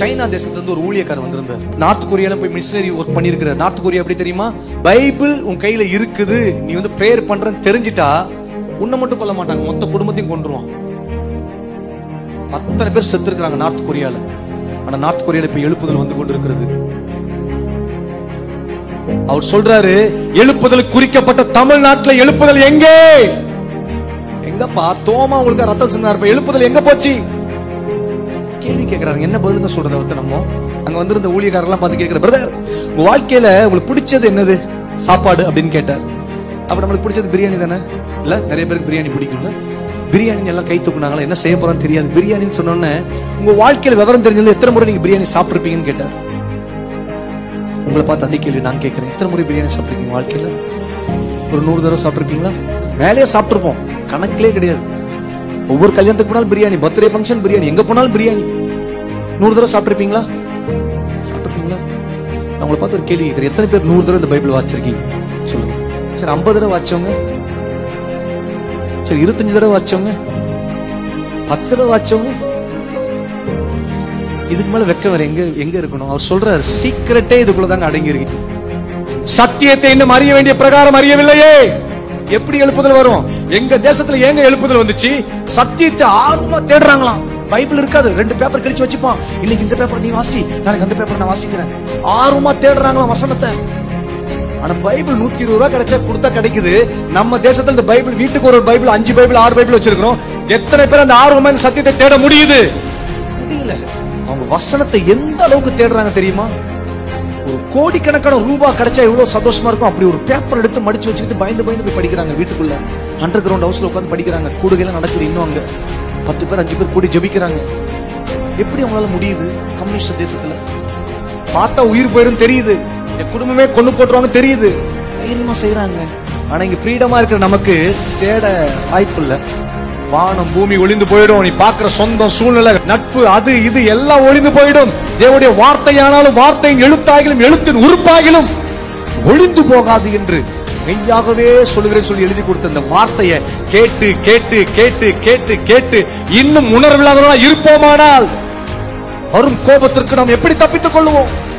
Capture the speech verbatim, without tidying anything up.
China தேசத்துல இருந்து ஒரு ஊழியக்காரர் வந்திருந்தார். நார்த் கொரியால போய் மிஷனரி ஒர்க் பண்ணிருக்கிற. நார்த் கொரியா எப்படி தெரியுமா? பைபிள் உன் கையில இருக்குது, நீ வந்து பிரேயர் பண்றன்னு தெரிஞ்சிட்டா உன்னை மட்டும் கொல்ல மாட்டாங்க, மொத்த குடும்பத்தையும் கொன்றுவான். அத்தனை பேர் செத்து இருக்காங்க நார்த் கொரியால. ஆனா நார்த் கொரியால இப்ப எழுப்புதல் வந்து கொண்டு இருக்கிறது. அவர் சொல்றாரு, எழுப்புதல் குறிக்கப்பட்ட தமிழ்நாட்டுல எழுப்புதல் எங்கே? எங்கப்பா தோமா உங்களுக்கு ரத்தம் சிந்தாரு, எழுப்புதல் எங்க போச்சு? கேள்வி கேட்கறாங்க. என்ன பதிலுங்க சொல்றது அவர்கிட்ட? நம்ம அங்க வந்திருந்த ஊழியக்காரெல்லாம் பார்த்து கேட்கிற, பிரதர் உங்க வாழ்க்கையில உங்களுக்கு பிடிச்சது என்னது சாப்பாடு அப்படின்னு கேட்டார். அப்ப நம்மளுக்கு பிடிச்சது பிரியாணி தானே? இல்ல நிறைய பேருக்கு பிரியாணி பிடிக்கும். பிரியாணி எல்லாம் கை தூக்குனாங்களா, என்ன செய்ய போறான்னு தெரியாது. பிரியாணின்னு சொன்னோன்னே உங்க வாழ்க்கையில விவரம் தெரிஞ்சது எத்தனை முறை நீங்க பிரியாணி சாப்பிட்டுருப்பீங்கன்னு கேட்டார். உங்களை பார்த்து அதே கேள்வி நான் கேட்கிறேன். எத்தனை முறை பிரியாணி சாப்பிட்டுருக்கீங்க வாழ்க்கையில? ஒரு நூறு தடவை சாப்பிட்டுருப்பீங்களா? வேலையா சாப்பிட்டுருப்போம், கணக்கிலே கிடையாது. ஒவ்வொரு கல்யாணத்துக்கு போனாலும் பிரியாணி, பர்த்டே ஃபங்க்ஷன் பிரியாணி, எங்க போனாலும் பிரியாணி. நூறு தடவை சாப்பிட்டுருப்பீங்களா? சாப்பிட்டுருப்பீங்களா? நான் உங்களை பார்த்து ஒரு கேள்வி கேட்கிறேன். எத்தனை பேர் நூறு தடவை இந்த பைபிள் வாசிச்சிருக்கீங்க சொல்லுங்க. சரி, ஐம்பது தடவை வாச்சவங்க, சரி இருபத்தஞ்சு தடவை வாச்சவங்க, பத்து தடவை வாச்சவங்க, இதுக்கு மேல வெக்க வேற எங்க எங்க இருக்கணும்? அவர் சொல்றாரு, சீக்கிரட்டே இதுக்குள்ளதாங்க அடங்கி இருக்கு. சத்தியத்தை இன்னும் அறிய வேண்டிய பிரகாரம் அறியவில்லையே. எப்படி எழுப்புதல் வரும்? எங்க தேசத்துல ஏங்க எழுப்புதல் வந்துச்சு? சத்தியத்தை ஆர்வமா தேடுறாங்களாம். பைபிள் இருக்காது, ரெண்டு பேப்பர் கழிச்சு வச்சுப்பான். இன்னைக்கு இந்த பேப்பர் நீ வாசி, நாளைக்கு அந்த பேப்பர் நான் வாசிக்கிறேன். ஆர்வமா தேடுறாங்களாம் வசனத்தை. ஆனா பைபிள் நூத்தி இருபது ரூபாய் கிடைச்சா கொடுத்தா கிடைக்குது. நம்ம தேசத்துல இந்த பைபிள், வீட்டுக்கு ஒரு பைபிள், அஞ்சு பைபிள், ஆறு பைபிள் வச்சிருக்கிறோம். எத்தனை பேர் அந்த ஆர்வமா இந்த சத்தியத்தை தேட முடியுது? முடியல. அவங்க வசனத்தை எந்த அளவுக்கு தேடுறாங்க தெரியுமா? ஒரு கோடிக்கணக்கான ரூபாய் கிடைச்சா எவ்வளவு சந்தோஷமா இருக்கும். அப்படி ஒரு பேப்பர் எடுத்து மடிச்சு வச்சுக்கிட்டு பயந்து பயந்து போய் படிக்கிறாங்க. வீட்டுக்குள்ள அண்டர் கிரவுண்ட் ஹவுஸ்ல உட்காந்து படிக்கிறாங்க. கூடுகையில நடக்குது. இன்னும் அங்க பத்து பேர் அஞ்சு பேர் கூடி ஜெபிக்கிறாங்க. எப்படி அவங்களால முடியுது? கம்யூனிஸ்ட் தேசத்துல பார்த்தா உயிர் போயிடும் தெரியுது, என் குடும்பமே கொண்டு போட்டுருவாங்க தெரியுது, தைரியமா செய்யறாங்க. ஆனா இங்க ஃப்ரீடமா இருக்கிற நமக்கு தேட வாய்ப்பு இல்ல. வானம் பூமி ஒளிந்து போயிடும். நீ பாக்குற சொந்தம், சூழ்நிலை, நட்பு, அது இது எல்லாம் ஒளிந்து போயிடும். தேவனுடைய வார்த்தையானாலும் வார்த்தையின் எழுத்தாகிலும் எழுத்தின் உறுப்பாகிலும் ஒளிந்து போகாது என்று மெய்யாகவே சொல்லுகிறேன் சொல்லி எழுதி கொடுத்த இந்த வார்த்தையை கேட்டு கேட்டு கேட்டு கேட்டு கேட்டு இன்னும் உணர்வில்லாதவர்களா இருப்போமானால் வரும் கோபத்திற்கு நாம் எப்படி தப்பித்துக் கொள்வோம்?